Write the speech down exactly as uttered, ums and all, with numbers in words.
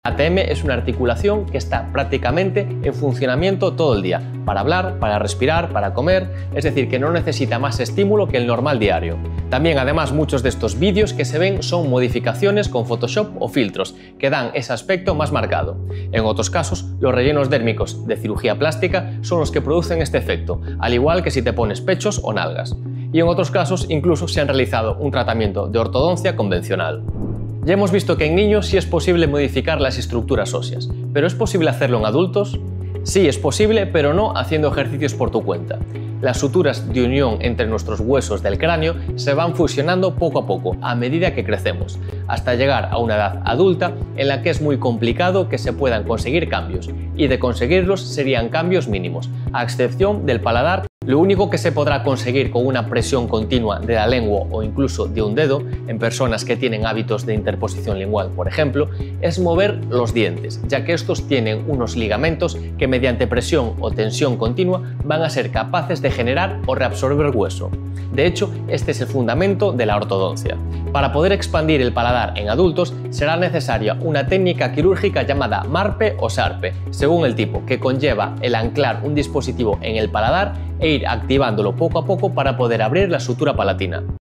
La T M es una articulación que está prácticamente en funcionamiento todo el día, para hablar, para respirar, para comer, es decir, que no necesita más estímulo que el normal diario. También, además, muchos de estos vídeos que se ven son modificaciones con Photoshop o filtros, que dan ese aspecto más marcado. En otros casos, los rellenos dérmicos de cirugía plástica son los que producen este efecto, al igual que si te pones pechos o nalgas. Y en otros casos, incluso se han realizado un tratamiento de ortodoncia convencional. Ya hemos visto que en niños sí es posible modificar las estructuras óseas, pero ¿es posible hacerlo en adultos? Sí, es posible, pero no haciendo ejercicios por tu cuenta. Las suturas de unión entre nuestros huesos del cráneo se van fusionando poco a poco, a medida que crecemos, hasta llegar a una edad adulta en la que es muy complicado que se puedan conseguir cambios, y de conseguirlos serían cambios mínimos, a excepción del paladar. Lo único que se podrá conseguir con una presión continua de la lengua o incluso de un dedo, en personas que tienen hábitos de interposición lingual, por ejemplo, es mover los dientes, ya que estos tienen unos ligamentos que mediante presión o tensión continua van a ser capaces de generar o reabsorber hueso. De hecho, este es el fundamento de la ortodoncia. Para poder expandir el paladar en adultos será necesaria una técnica quirúrgica llamada MARPE o SARPE, según el tipo, que conlleva el anclar un dispositivo en el paladar e ir activándolo poco a poco para poder abrir la sutura palatina.